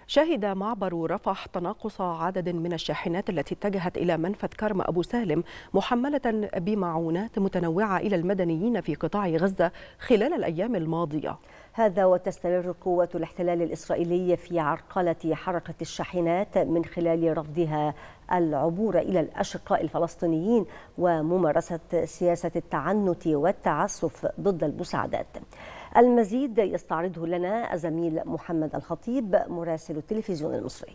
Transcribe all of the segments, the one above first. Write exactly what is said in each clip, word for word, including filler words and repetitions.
شهد معبر رفح تناقص عدد من الشاحنات التي اتجهت إلى منفذ كرم أبو سالم محملة بمعونات متنوعة إلى المدنيين في قطاع غزة خلال الأيام الماضية. هذا وتستمر قوة الاحتلال الإسرائيلي في عرقلة حركة الشاحنات من خلال رفضها العبور إلى الأشقاء الفلسطينيين وممارسة سياسة التعنت والتعسف ضد المساعدات. المزيد يستعرضه لنا الزميل محمد الخطيب مراسل التلفزيون المصري.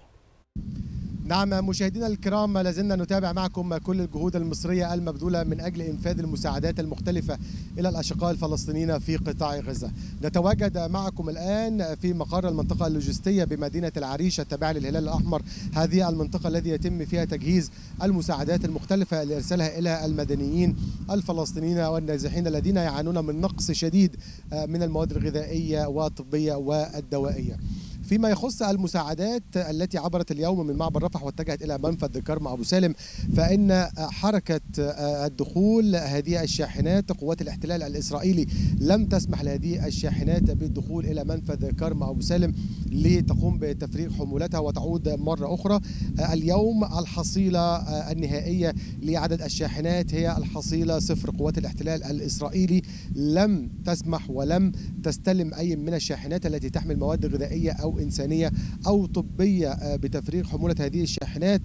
نعم مشاهدينا الكرام، لازلنا نتابع معكم كل الجهود المصرية المبذولة من أجل إنفاذ المساعدات المختلفة إلى الأشقاء الفلسطينيين في قطاع غزة. نتواجد معكم الآن في مقر المنطقة اللوجستية بمدينة العريش التابعة للهلال الأحمر، هذه المنطقة التي يتم فيها تجهيز المساعدات المختلفة لإرسالها إلى المدنيين الفلسطينيين والنازحين الذين يعانون من نقص شديد من المواد الغذائية والطبية والدوائية. فيما يخص المساعدات التي عبرت اليوم من معبر رفح واتجهت إلى منفذ كرم أبو سالم، فإن حركة الدخول هذه الشاحنات قوات الاحتلال الإسرائيلي لم تسمح لهذه الشاحنات بالدخول إلى منفذ كرم أبو سالم لتقوم بتفريغ حمولتها وتعود مرة أخرى. اليوم الحصيلة النهائية لعدد الشاحنات هي الحصيلة صفر. قوات الاحتلال الإسرائيلي لم تسمح ولم تستلم أي من الشاحنات التي تحمل مواد غذائية أو إنسانية أو طبية بتفريغ حمولة هذه الشاحنات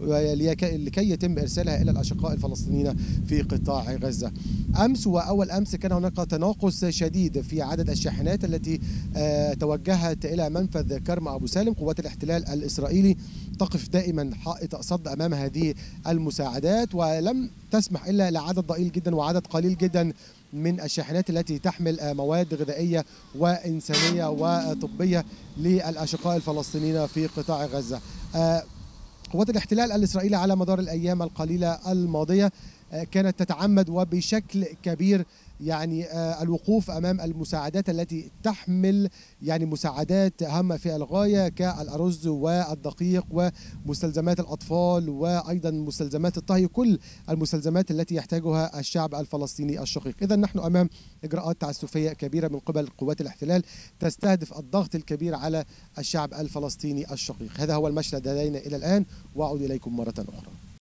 لكي يتم إرسالها إلى الأشقاء الفلسطينيين في قطاع غزة. أمس وأول أمس كان هناك تناقص شديد في عدد الشاحنات التي توجهت إلى منفذ كرم أبو سالم. قوات الاحتلال الإسرائيلي تقف دائما حائط صد أمام هذه المساعدات ولم تسمح إلا لعدد ضئيل جدا وعدد قليل جدا من الشاحنات التي تحمل مواد غذائية وإنسانية وطبية للأشقاء الفلسطينيين في قطاع غزة. قوات الاحتلال الإسرائيلي على مدار الأيام القليلة الماضية كانت تتعمد وبشكل كبير يعني الوقوف أمام المساعدات التي تحمل يعني مساعدات هامة في الغاية كالأرز والدقيق ومستلزمات الأطفال وأيضا مستلزمات الطهي، كل المستلزمات التي يحتاجها الشعب الفلسطيني الشقيق. إذا نحن أمام إجراءات تعسفية كبيرة من قبل قوات الاحتلال تستهدف الضغط الكبير على الشعب الفلسطيني الشقيق. هذا هو المشهد لدينا إلى الآن، وأعود إليكم مرة أخرى.